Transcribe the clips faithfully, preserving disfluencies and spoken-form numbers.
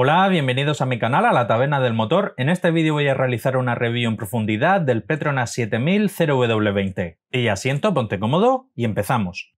Hola, bienvenidos a mi canal, a la Taberna del Motor. En este vídeo voy a realizar una review en profundidad del Petronas siete mil cero W veinte. Y asiento, ponte cómodo y empezamos.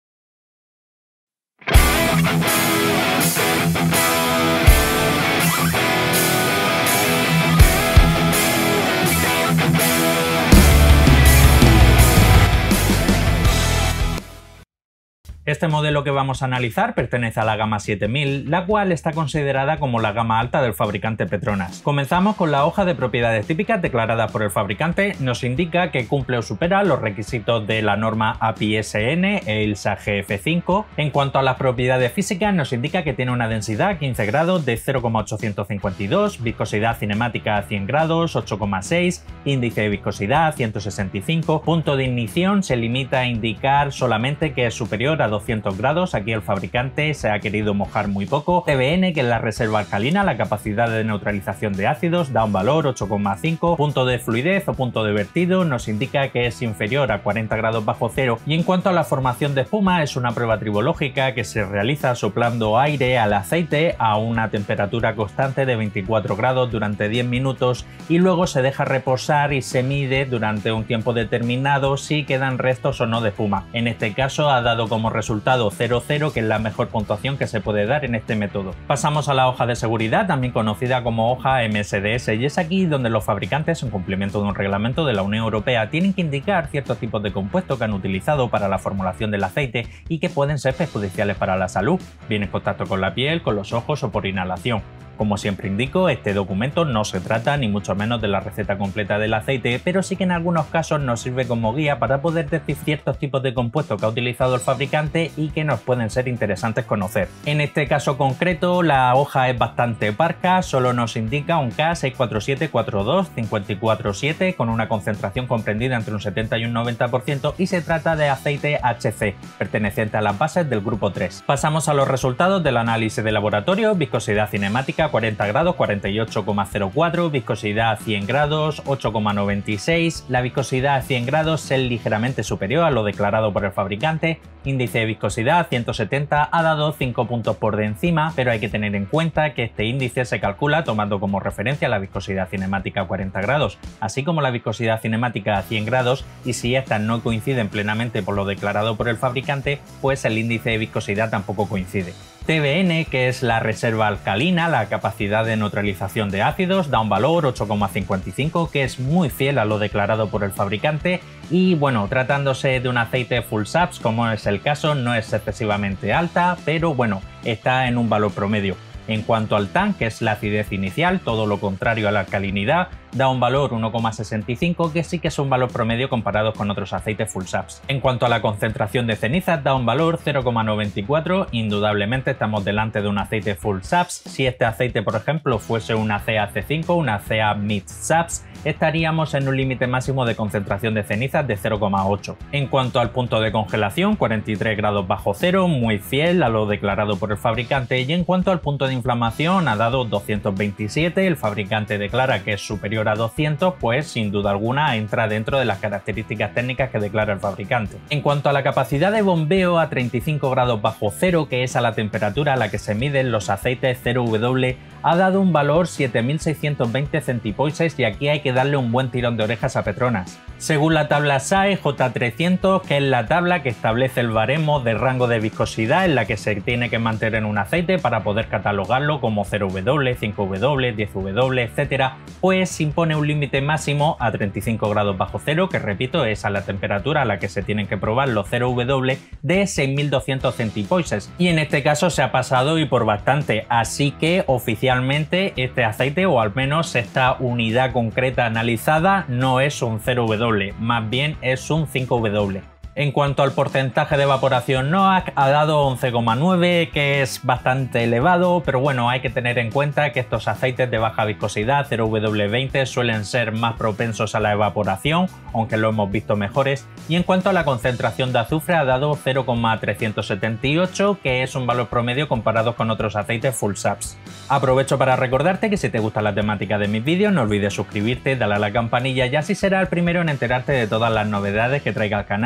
Este modelo que vamos a analizar pertenece a la gama siete mil, la cual está considerada como la gama alta del fabricante Petronas. Comenzamos con la hoja de propiedades típicas declaradas por el fabricante. Nos indica que cumple o supera los requisitos de la norma A P I S N e I L S A G F cinco. En cuanto a las propiedades físicas, nos indica que tiene una densidad a quince grados de cero coma ochocientos cincuenta y dos, viscosidad cinemática a cien grados, ocho coma seis, índice de viscosidad ciento sesenta y cinco, punto de ignición se limita a indicar solamente que es superior a doscientos grados, aquí el fabricante se ha querido mojar muy poco. T B N, que es la reserva alcalina, la capacidad de neutralización de ácidos, da un valor ocho coma cinco, punto de fluidez o punto de vertido nos indica que es inferior a cuarenta grados bajo cero, y en cuanto a la formación de espuma, es una prueba tribológica que se realiza soplando aire al aceite a una temperatura constante de veinticuatro grados durante diez minutos y luego se deja reposar y se mide durante un tiempo determinado si quedan restos o no de espuma. En este caso ha dado como resultado resultado cero cero, que es la mejor puntuación que se puede dar en este método. Pasamos a la hoja de seguridad, también conocida como hoja M S D S, y es aquí donde los fabricantes, en cumplimiento de un reglamento de la Unión Europea, tienen que indicar ciertos tipos de compuestos que han utilizado para la formulación del aceite y que pueden ser perjudiciales para la salud, bien en contacto con la piel, con los ojos o por inhalación. Como siempre indico, este documento no se trata ni mucho menos de la receta completa del aceite, pero sí que en algunos casos nos sirve como guía para poder decir ciertos tipos de compuestos que ha utilizado el fabricante y que nos pueden ser interesantes conocer. En este caso concreto, la hoja es bastante parca, solo nos indica un K seis cuatro siete cuatro dos cinco cuatro siete con una concentración comprendida entre un setenta y un noventa por ciento y se trata de aceite H C, perteneciente a las bases del grupo tres. Pasamos a los resultados del análisis de laboratorio. Viscosidad cinemática cuarenta grados, cuarenta y ocho coma cero cuatro, viscosidad cien grados, ocho coma noventa y seis, la viscosidad a cien grados es ligeramente superior a lo declarado por el fabricante, índice de viscosidad ciento setenta ha dado cinco puntos por de encima, pero hay que tener en cuenta que este índice se calcula tomando como referencia la viscosidad cinemática a cuarenta grados, así como la viscosidad cinemática a cien grados, y si estas no coinciden plenamente por lo declarado por el fabricante, pues el índice de viscosidad tampoco coincide. T B N, que es la reserva alcalina, la capacidad de neutralización de ácidos, da un valor ocho coma cincuenta y cinco, que es muy fiel a lo declarado por el fabricante, y bueno, tratándose de un aceite full S A P S, como es el caso, no es excesivamente alta, pero bueno, está en un valor promedio. En cuanto al T A N, que es la acidez inicial, todo lo contrario a la alcalinidad, da un valor uno coma sesenta y cinco, que sí que es un valor promedio comparado con otros aceites full S A P S. En cuanto a la concentración de cenizas, da un valor cero coma noventa y cuatro, indudablemente estamos delante de un aceite full S A P S. Si este aceite, por ejemplo, fuese una C A C cinco, una C A Mid S A P S, estaríamos en un límite máximo de concentración de cenizas de cero coma ocho. En cuanto al punto de congelación, cuarenta y tres grados bajo cero, muy fiel a lo declarado por el fabricante, y en cuanto al punto de inflamación, ha dado doscientos veintisiete, el fabricante declara que es superior a doscientos, pues sin duda alguna entra dentro de las características técnicas que declara el fabricante. En cuanto a la capacidad de bombeo, a treinta y cinco grados bajo cero, que es a la temperatura a la que se miden los aceites cero W, ha dado un valor siete mil seiscientos veinte centipoises, y aquí hay que darle un buen tirón de orejas a Petronas. Según la tabla S A E J trescientos, que es la tabla que establece el baremo de rango de viscosidad en la que se tiene que mantener un aceite para poder catalogarlo como cero W, cinco W, diez W, etcétera, pues impone un límite máximo a treinta y cinco grados bajo cero, que repito es a la temperatura a la que se tienen que probar los cero W, de seis mil doscientos centipoises, y en este caso se ha pasado y por bastante, así que oficialmente este aceite, o al menos esta unidad concreta analizada, no es un cero W, más bien es un cinco W. En cuanto al porcentaje de evaporación NOAC, ha dado once coma nueve, que es bastante elevado, pero bueno, hay que tener en cuenta que estos aceites de baja viscosidad cero W veinte suelen ser más propensos a la evaporación, aunque lo hemos visto mejores, y en cuanto a la concentración de azufre, ha dado cero coma trescientos setenta y ocho, que es un valor promedio comparado con otros aceites full S A P S. Aprovecho para recordarte que si te gusta la temática de mis vídeos, no olvides suscribirte, darle a la campanilla y así serás el primero en enterarte de todas las novedades que traiga el canal.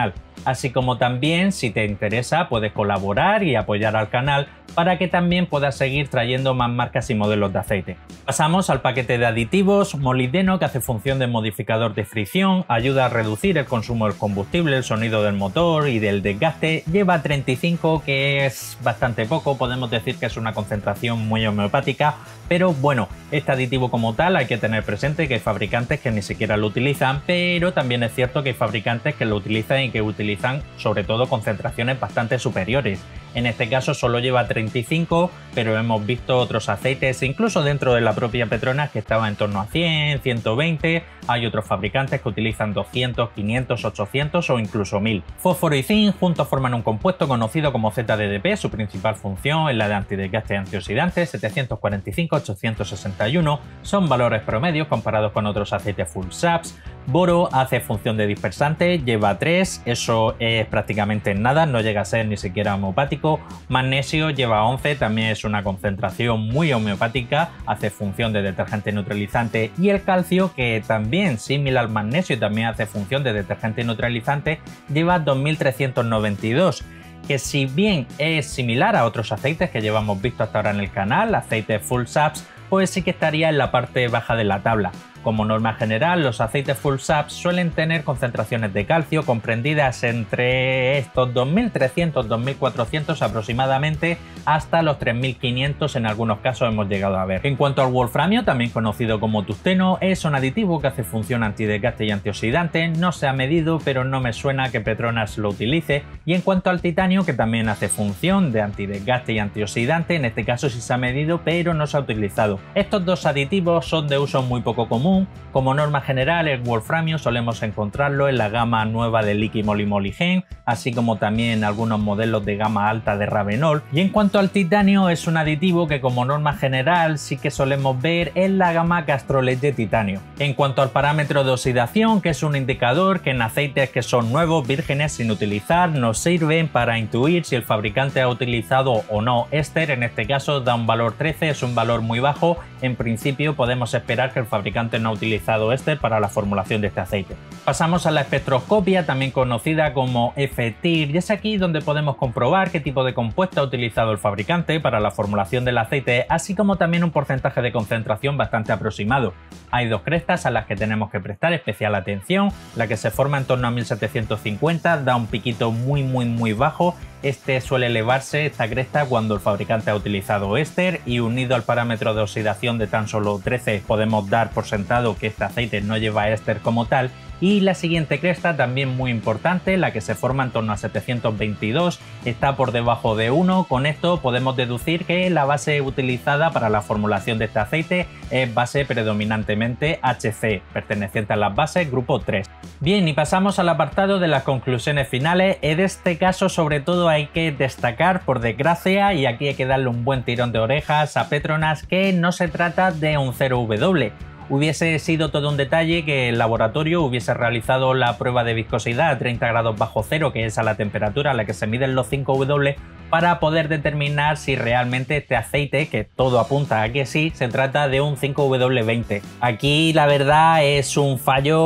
así como también, si te interesa, puedes colaborar y apoyar al canal para que también puedas seguir trayendo más marcas y modelos de aceite. Pasamos al paquete de aditivos. Molibdeno, que hace función de modificador de fricción, ayuda a reducir el consumo del combustible, el sonido del motor y del desgaste. Lleva treinta y cinco, que es bastante poco, podemos decir que es una concentración muy homeopática, pero bueno, este aditivo como tal hay que tener presente que hay fabricantes que ni siquiera lo utilizan, pero también es cierto que hay fabricantes que lo utilizan y que utilizan sobre todo concentraciones bastante superiores. En este caso solo lleva treinta y cinco, pero hemos visto otros aceites, incluso dentro de la propia Petronas, que estaban en torno a cien, ciento veinte. Hay otros fabricantes que utilizan doscientos, quinientos, ochocientos o incluso mil. Fósforo y zinc juntos forman un compuesto conocido como Z D D P. Su principal función es la de antidesgaste y antioxidante. setecientos cuarenta y cinco, ochocientos sesenta y uno son valores promedios comparados con otros aceites full saps. Boro hace función de dispersante, lleva tres, eso es prácticamente nada, no llega a ser ni siquiera homeopático. Magnesio lleva once, también es una concentración muy homeopática, hace función de detergente neutralizante. Y el calcio, que también similar al magnesio y también hace función de detergente neutralizante, lleva dos mil trescientos noventa y dos. Que si bien es similar a otros aceites que llevamos visto hasta ahora en el canal, aceites full saps, pues sí que estaría en la parte baja de la tabla. Como norma general, los aceites full saps suelen tener concentraciones de calcio comprendidas entre estos dos mil trescientos a dos mil cuatrocientos aproximadamente hasta los tres mil quinientos en algunos casos hemos llegado a ver. En cuanto al wolframio, también conocido como tungsteno, es un aditivo que hace función antidesgaste y antioxidante. No se ha medido, pero no me suena que Petronas lo utilice. Y en cuanto al titanio, que también hace función de antidesgaste y antioxidante, en este caso sí se ha medido, pero no se ha utilizado. Estos dos aditivos son de uso muy poco común. Como norma general, el wolframio solemos encontrarlo en la gama nueva de Liqui Moly Moly Gen, así como también en algunos modelos de gama alta de Ravenol. Y en cuanto al titanio, es un aditivo que como norma general sí que solemos ver en la gama Castrolette de titanio. En cuanto al parámetro de oxidación, que es un indicador que en aceites que son nuevos, vírgenes, sin utilizar, nos sirven para intuir si el fabricante ha utilizado o no éster. En este caso da un valor trece, es un valor muy bajo. En principio podemos esperar que el fabricante no ha utilizado éster para la formulación de este aceite. Pasamos a la espectroscopia, también conocida como F T I R, y es aquí donde podemos comprobar qué tipo de compuesto ha utilizado el fabricante para la formulación del aceite, así como también un porcentaje de concentración bastante aproximado. Hay dos crestas a las que tenemos que prestar especial atención. La que se forma en torno a mil setecientos cincuenta da un piquito muy muy muy bajo. Este suele elevarse, esta cresta, cuando el fabricante ha utilizado éster, y unido al parámetro de oxidación de tan solo trece podemos dar por sentado que este aceite no lleva éster como tal. Y la siguiente cresta, también muy importante, la que se forma en torno a setecientos veintidós, está por debajo de uno. Con esto podemos deducir que la base utilizada para la formulación de este aceite es base predominantemente H C, perteneciente a las bases grupo tres. Bien, y pasamos al apartado de las conclusiones finales. En este caso sobre todo hay que destacar, por desgracia, y aquí hay que darle un buen tirón de orejas a Petronas, que no se trata de un cero W. Hubiese sido todo un detalle que el laboratorio hubiese realizado la prueba de viscosidad a treinta grados bajo cero, que es a la temperatura a la que se miden los cinco W, para poder determinar si realmente este aceite, que todo apunta a que sí, se trata de un cinco W veinte. Aquí la verdad es un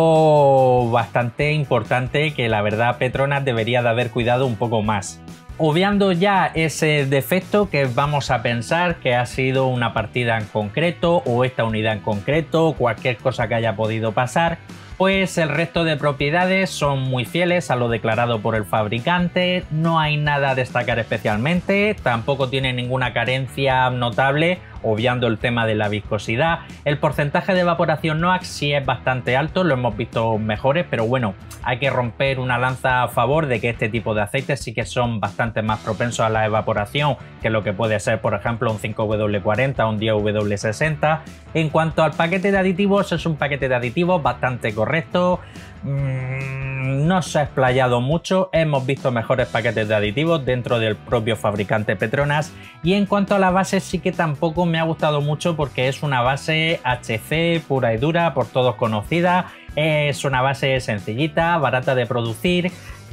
fallo bastante importante que la verdad Petronas debería de haber cuidado un poco más. Obviando ya ese defecto, que vamos a pensar que ha sido una partida en concreto o esta unidad en concreto o cualquier cosa que haya podido pasar, pues el resto de propiedades son muy fieles a lo declarado por el fabricante. No hay nada a destacar especialmente, tampoco tiene ninguna carencia notable, obviando el tema de la viscosidad. El porcentaje de evaporación NOACS sí es bastante alto, lo hemos visto mejores, pero bueno, hay que romper una lanza a favor de que este tipo de aceites sí que son bastante más propensos a la evaporación que lo que puede ser, por ejemplo, un cinco W cuarenta o un diez W sesenta. En cuanto al paquete de aditivos, es un paquete de aditivos bastante correcto. Mm, no se ha explayado mucho, hemos visto mejores paquetes de aditivos dentro del propio fabricante Petronas. Y en cuanto a la base, sí que tampoco me ha gustado mucho, porque es una base H C pura y dura, por todos conocida. Es una base sencillita, barata de producir,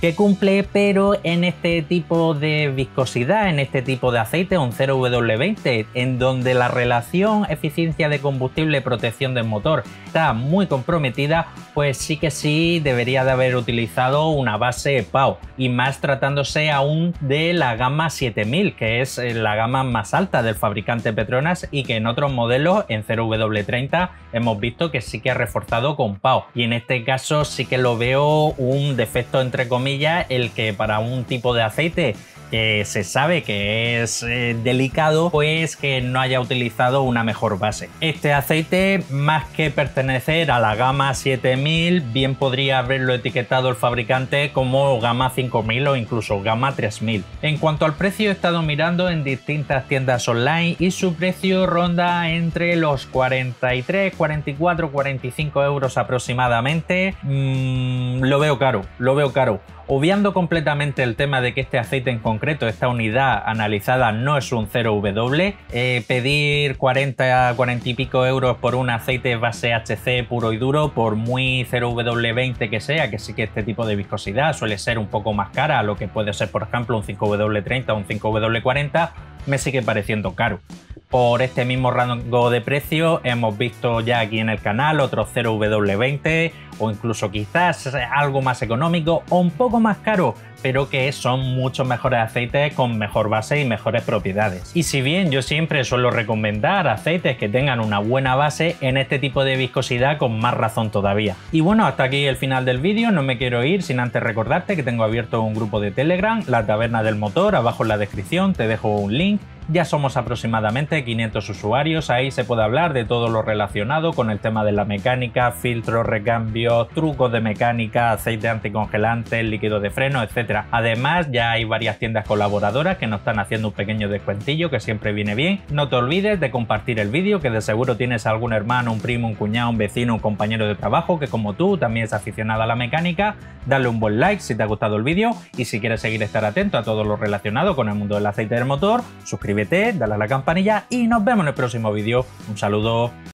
que cumple, pero en este tipo de viscosidad, en este tipo de aceite, un cero W veinte, en donde la relación eficiencia de combustible-protección del motor está muy comprometida, pues sí que sí debería de haber utilizado una base P A O, y más tratándose aún de la gama siete mil, que es la gama más alta del fabricante Petronas y que en otros modelos, en cero W treinta, hemos visto que sí que ha reforzado con P A O, y en este caso sí que lo veo un defecto entre comillas, el que para un tipo de aceite que se sabe que es eh, delicado, pues que no haya utilizado una mejor base. Este aceite, más que pertenecer a la gama siete mil, bien podría haberlo etiquetado el fabricante como gama cinco mil o incluso gama tres mil. En cuanto al precio, he estado mirando en distintas tiendas online y su precio ronda entre los cuarenta y tres, cuarenta y cuatro, cuarenta y cinco euros aproximadamente. Mm, lo veo caro, lo veo caro. Obviando completamente el tema de que este aceite en concreto, esta unidad analizada, no es un cero W, eh, pedir cuarenta, cuarenta y pico euros por un aceite base H C puro y duro, por muy cero W veinte que sea, que sí que este tipo de viscosidad suele ser un poco más cara a lo que puede ser, por ejemplo, un cinco W treinta o un cinco W cuarenta, me sigue pareciendo caro. Por este mismo rango de precio hemos visto ya aquí en el canal otros cero W veinte o incluso quizás algo más económico o un poco más caro, pero que son muchos mejores aceites con mejor base y mejores propiedades. Y si bien yo siempre suelo recomendar aceites que tengan una buena base, en este tipo de viscosidad con más razón todavía. Y bueno, hasta aquí el final del vídeo. No me quiero ir sin antes recordarte que tengo abierto un grupo de Telegram, La Taberna del Motor. Abajo en la descripción te dejo un link. Ya somos aproximadamente quinientos usuarios, ahí se puede hablar de todo lo relacionado con el tema de la mecánica, filtros, recambios, trucos de mecánica, aceite anticongelante, líquido de freno, etcétera. Además, ya hay varias tiendas colaboradoras que nos están haciendo un pequeño descuentillo que siempre viene bien. No te olvides de compartir el vídeo, que de seguro tienes algún hermano, un primo, un cuñado, un vecino, un compañero de trabajo que como tú también es aficionado a la mecánica. Dale un buen like si te ha gustado el vídeo y si quieres seguir estar atento a todo lo relacionado con el mundo del aceite del motor, suscríbete, dale a la campanilla y nos vemos en el próximo vídeo. Un saludo.